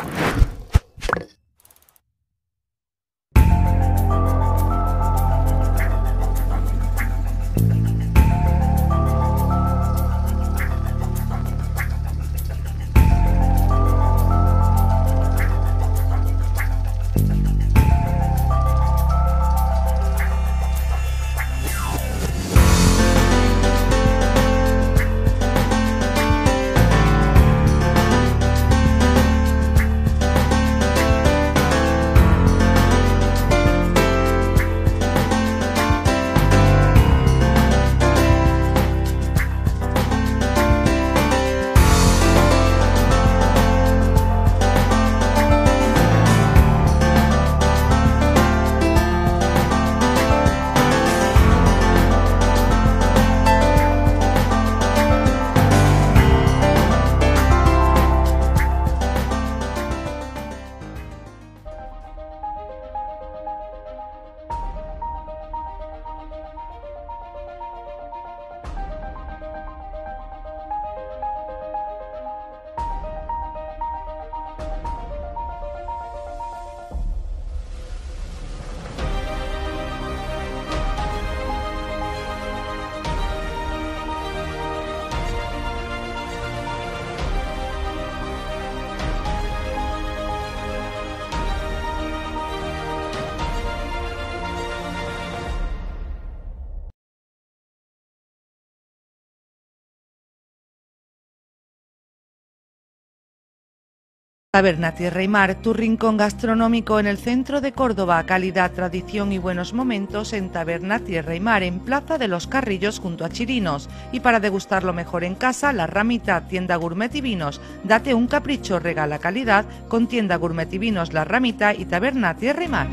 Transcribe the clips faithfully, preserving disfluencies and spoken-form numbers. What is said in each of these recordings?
Taberna Tierra y Mar, tu rincón gastronómico en el centro de Córdoba, calidad, tradición y buenos momentos en Taberna Tierra y Mar, en Plaza de los Carrillos junto a Chirinos. Y para degustarlo mejor en casa, La Ramita, tienda gourmet y vinos. Date un capricho, regala calidad con tienda gourmet y vinos La Ramita y Taberna Tierra y Mar.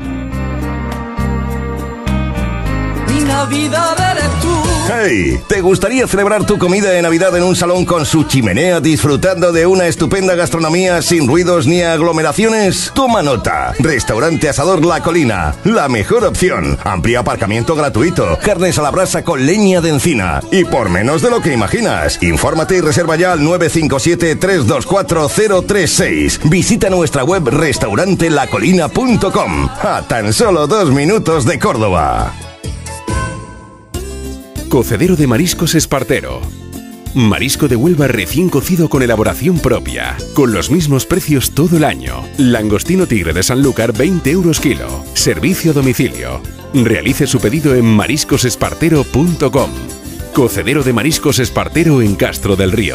Mi Navidad eres tú. ¡Hey! ¿Te gustaría celebrar tu comida de Navidad en un salón con su chimenea disfrutando de una estupenda gastronomía sin ruidos ni aglomeraciones? Toma nota. Restaurante Asador La Colina. La mejor opción. Amplio aparcamiento gratuito. Carnes a la brasa con leña de encina. Y por menos de lo que imaginas. Infórmate y reserva ya al nueve cinco siete, tres dos cuatro, cero tres seis. Visita nuestra web restaurante la colina punto com. A tan solo dos minutos de Córdoba. Cocedero de Mariscos Espartero. Marisco de Huelva recién cocido con elaboración propia, con los mismos precios todo el año. Langostino tigre de Sanlúcar, veinte euros kilo. Servicio a domicilio. Realice su pedido en mariscos espartero punto com. Cocedero de Mariscos Espartero en Castro del Río.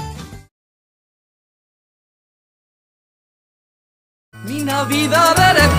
Mi Navidad eres